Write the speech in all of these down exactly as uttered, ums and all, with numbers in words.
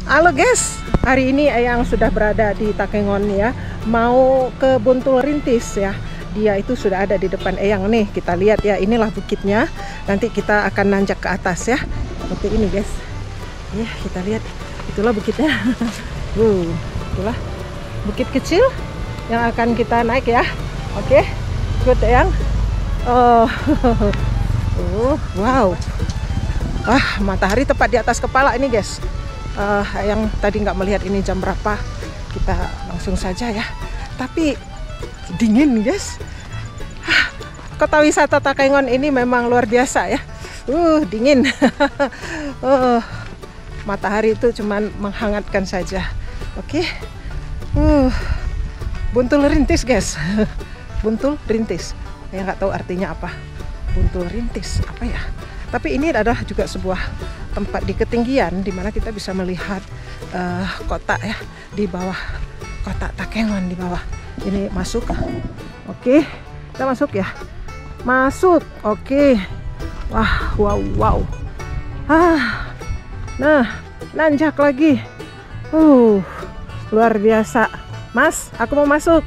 Halo guys, hari ini Eyang sudah berada di Takengon ya, mau ke Buntul Rintis ya. Dia itu sudah ada di depan Eyang nih, kita lihat ya, inilah bukitnya. Nanti kita akan nanjak ke atas ya, seperti ini guys. Ya kita lihat, itulah bukitnya. uh, itulah bukit kecil yang akan kita naik ya. Oke, ikut Eyang. Oh, uh, wow. Ah, matahari tepat di atas kepala ini guys. Uh, yang tadi nggak melihat ini jam berapa, kita langsung saja ya. Tapi dingin guys. Ah, kota wisata Takengon ini memang luar biasa ya. Uh, dingin. uh, matahari itu cuman menghangatkan saja. Oke. Okay. Uh, Buntul Rintis guys. Buntul Rintis. Saya nggak tahu artinya apa. Buntul Rintis apa ya? Tapi ini adalah juga sebuah tempat di ketinggian di mana kita bisa melihat uh, kota ya, di bawah kota Takengon di bawah. Ini masuk. Oke, kita masuk ya. Masuk. Oke. Wah, wow, wow. Ah. Nah, nanjak lagi. Uh, luar biasa. Mas, aku mau masuk.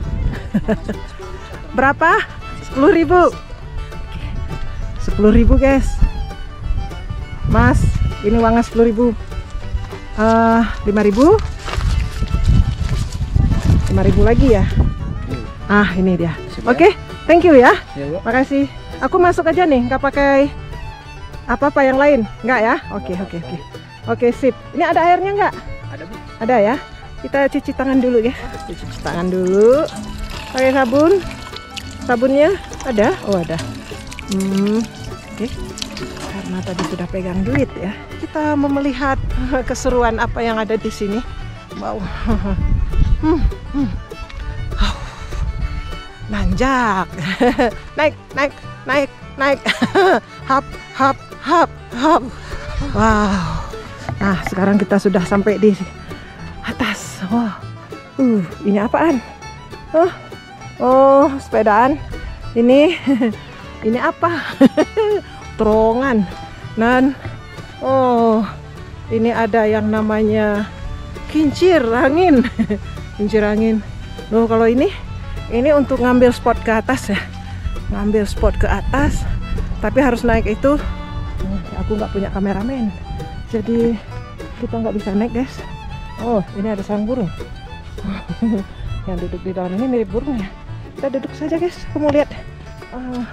Berapa? sepuluh ribu. sepuluh ribu guys. Mas, ini uangnya sepuluh ribu. uh, lima ribu lima ribu lagi ya. Ah, ini dia. Oke, okay, thank you ya. Makasih. Aku masuk aja nih, nggak pakai apa-apa yang lain. Nggak ya? Oke, oke, oke. Oke, sip. Ini ada airnya nggak? Ada, Bu. Ada ya. Kita cuci tangan dulu ya. Cuci tangan dulu. Pakai sabun. Sabunnya ada? Oh, ada. Hmm, oke. Okay. Karena tadi sudah pegang duit ya, kita mau melihat keseruan apa yang ada di sini. Wow. hmm, hmm. Oh. Nanjak. naik, naik, naik, naik. hap, hap, hap, hap. Wow. Nah, sekarang kita sudah sampai di atas. Wow. Uh, ini apaan? Oh, oh, sepedaan. Ini. Ini apa? Terowongan. Dan oh, ini ada yang namanya kincir angin. Kincir angin. Loh, kalau ini ini untuk ngambil spot ke atas ya. Ngambil spot ke atas, tapi harus naik itu. Aku nggak punya kameramen, jadi kita nggak bisa naik guys. Oh, ini ada sarang burung. Yang duduk di dalam ini mirip burung ya. Kita duduk saja guys. Aku mau lihat. Uh,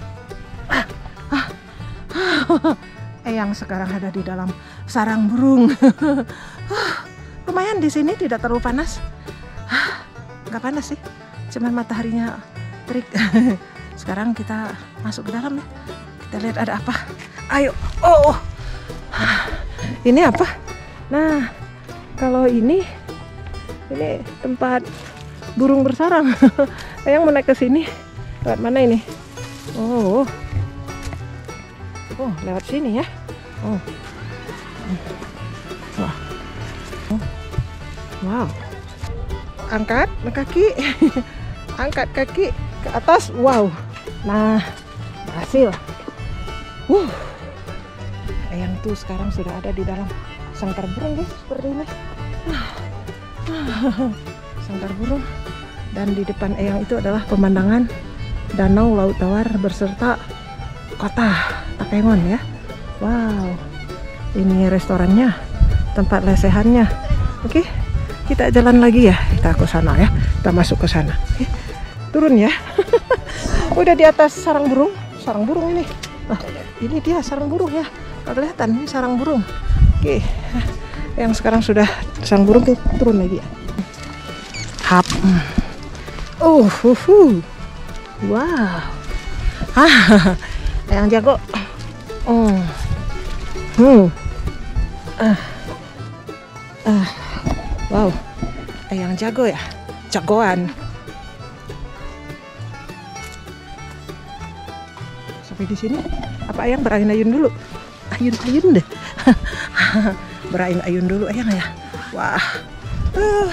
Eyang sekarang ada di dalam sarang burung. Lumayan di sini, tidak terlalu panas. Nggak panas sih, cuman mataharinya terik. Sekarang kita masuk ke dalam ya. Kita lihat ada apa. Ayo. Oh, ini apa? Nah, kalau ini ini tempat burung bersarang. Eyang mau naik ke sini. Lewat mana ini? Oh. Oh, lewat sini ya. Oh. Wah. Oh. Wow. Angkat kaki. Angkat kaki ke atas. Wow. Nah, berhasil. Uh. Eyang tuh sekarang sudah ada di dalam sangkar burung guys, seperti ini. Sangkar burung. Dan di depan Eyang itu adalah pemandangan Danau Laut Tawar beserta kota Takengon ya. Wow, ini restorannya, tempat lesehannya. Oke, kita jalan lagi ya. Kita ke sana ya. Kita masuk ke sana. Oke, turun ya. Udah di atas sarang burung. Sarang burung ini. Ah, ini dia sarang burung ya. Nggak kelihatan ini sarang burung. Oke, yang sekarang sudah sarang burung, kita turun lagi ya. Hap. Oh, uh, uh. Wow. Ah, yang jago. Oh. Hmm. Ah. Ah. Wow. Yang jago ya. Jagoan. Sampai di sini. Apa Eyang berayun-ayun dulu? Ayun-ayun deh. Berayun-ayun dulu Eyang ya. Wah. Uh.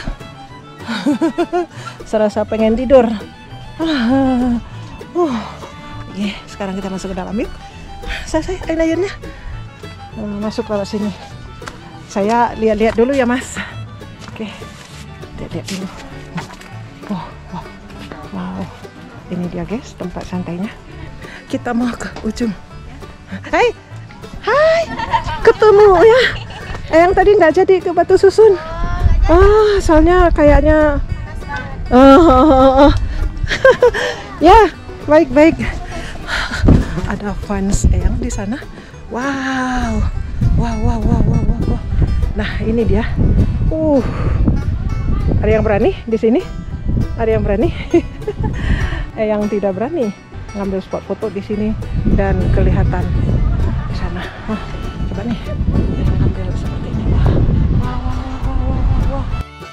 Serasa pengen tidur. Uh. Uh. Oke, sekarang kita masuk ke dalam yuk. Saya, saya ayun-ayunnya. Masuk lewat sini. saya lihat-lihat dulu ya Mas. Oke, lihat-lihat dulu. Oh, wow, wow, ini dia guys tempat santainya. Kita mau ke ujung. Hai, hai, ketemu ya. Yang tadi nggak jadi ke Batu Susun. Ah, soalnya kayaknya. Oh, oh, oh, oh. Ya, baik-baik. Ada fans Eyang di sana. Wow, wow, wow, wow, wow, wow. Nah, ini dia. Uh, ada yang berani di sini? Ada yang berani? Eyang tidak berani ngambil spot foto di sini dan kelihatan di sana. Wah, coba nih, ambil seperti ini. Wah, wow, wow, wow, wow, wow, wow.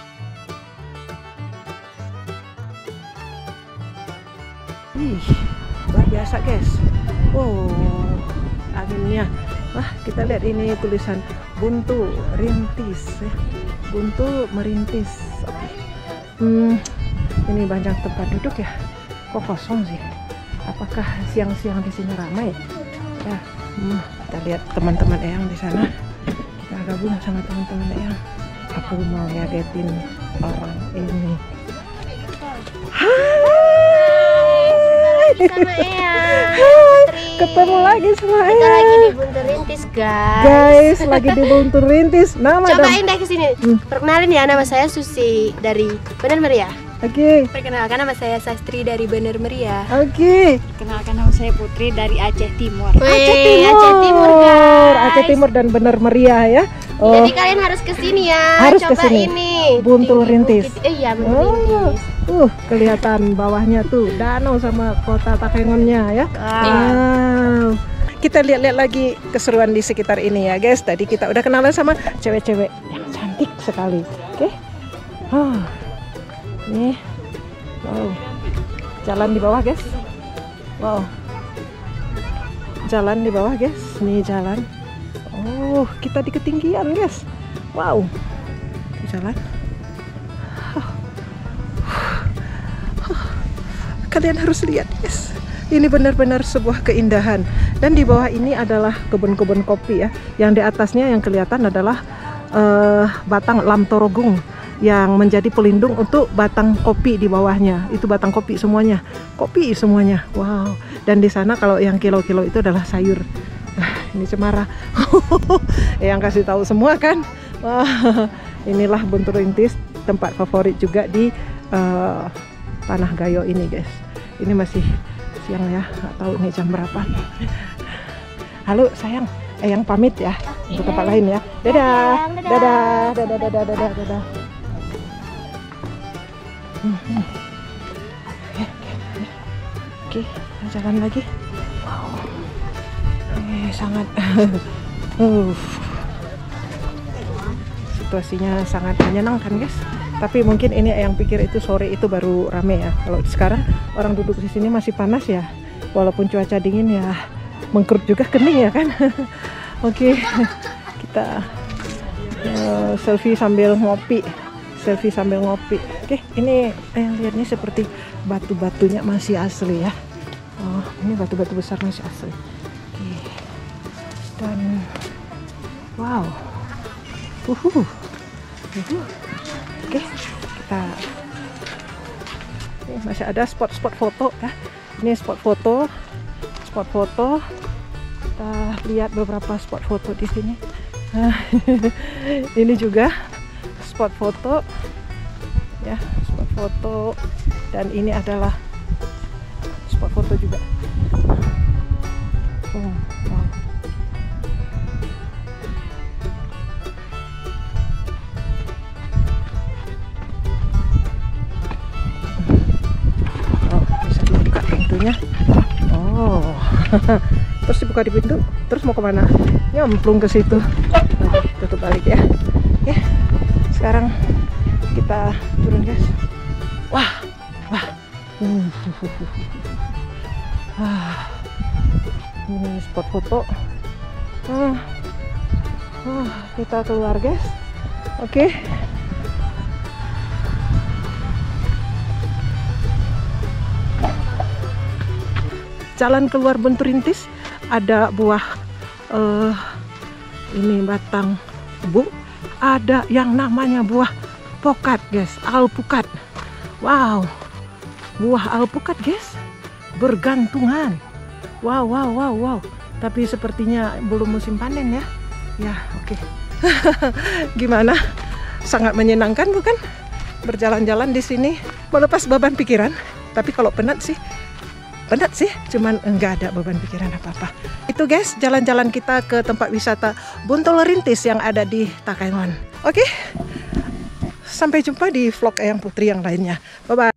Ih, luar biasa guys. Wow, anginnya. Wah, kita lihat ini tulisan Buntu Rintis ya. Buntu merintis. Oke. Hmm, ini banyak tempat duduk ya. Kok kosong sih? Apakah siang-siang di sini ramai? Ya, hmm, kita lihat teman-teman Eyang di sana. Kita gabung sama teman-teman Eyang. Aku mau ngagetin orang ini. Hai. Sama Eyang. Ketemu lagi sama Eyang. Kita lagi di Buntu Rintis, guys. Guys, lagi di Buntu Rintis. Nama Cobain deh ke sini. Hmm. Perkenalin ya, nama saya Susi dari Bener Meriah. Oke. Okay. Perkenalkan nama saya Sastri dari Bener Meriah. Oke. Okay. Perkenalkan nama saya Putri dari Aceh Timur. Wee, Aceh Timur. Aceh Timur, guys. Aceh Timur dan Bener Meriah ya. Oh. Jadi kalian harus kesini ya. Harus Coba kesini. ini. Buntu Rintis. Eh, iya, Buntu oh. Rintis. Uh, kelihatan bawahnya tuh danau sama kota Takengonnya ya. Ah. Wow. Kita lihat-lihat lagi keseruan di sekitar ini ya guys. Tadi kita udah kenalan sama cewek-cewek yang cantik sekali. Oke. Okay? Oh. Nih. Wow. Jalan di bawah guys. Wow. Jalan di bawah guys. Nih jalan. Oh, kita di ketinggian guys. Wow. Jalan. Kalian harus lihat guys, ini benar-benar sebuah keindahan. Dan di bawah ini adalah kebun-kebun kopi ya. Yang di atasnya yang kelihatan adalah uh, batang lam torogung yang menjadi pelindung untuk batang kopi di bawahnya. Itu batang kopi semuanya, kopi semuanya. Wow. Dan di sana kalau yang kilo-kilo itu adalah sayur. Nah, ini cemara. Yang kasih tahu semua kan. Wah, inilah Buntu Rintis, tempat favorit juga di uh, Tanah Gayo ini guys. Ini masih siang ya, nggak tahu ini jam berapa. Halo sayang, Eyang pamit ya untuk tempat lain ya. Dadah, dadah, dadah, dadah, dadah, dadah. Hmm. Oke, oke, kita jalan lagi. Wow, eh, sangat, uh, situasinya sangat menyenangkan guys. Tapi mungkin ini yang pikir itu sore itu baru rame ya. Kalau sekarang orang duduk di sini masih panas ya. Walaupun cuaca dingin ya, mengkerut juga kening ya kan. Oke, kita uh, selfie sambil ngopi. Selfie sambil ngopi. Oke, ini eh, lihatnya seperti batu-batunya masih asli ya. Oh, ini batu-batu besar masih asli. Oke. Dan wow. Uhuh. Uhuh. Oke, kita ini masih ada spot-spot foto ya. Ini spot foto, spot foto. Kita lihat beberapa spot foto di sini. Nah, ini juga spot foto, ya, spot foto. Dan ini adalah spot foto juga. Oh, wow. Oh, terus dibuka di pintu, terus mau kemana? Nyemplung ke situ. Nanti tutup balik ya. Ya, sekarang kita turun guys. Wah, wah, uh, wah, ini spot foto. Uh, uh, kita keluar guys. Oke. Okay. Jalan keluar Buntu Rintis ada buah uh, ini batang tebu ada yang namanya buah pokat, guys, alpukat. Wow, buah alpukat, guys, bergantungan. Wow, wow, wow, wow. Tapi sepertinya belum musim panen ya. Ya, oke. Okay. Gimana? Sangat menyenangkan bukan? Berjalan-jalan di sini, melepas beban pikiran. Tapi kalau penat sih, penat sih, cuman enggak ada beban pikiran apa-apa. Itu guys, jalan-jalan kita ke tempat wisata Buntul Rintis yang ada di Takengon. Oke, sampai jumpa di vlog Eyang Putri yang lainnya. Bye-bye.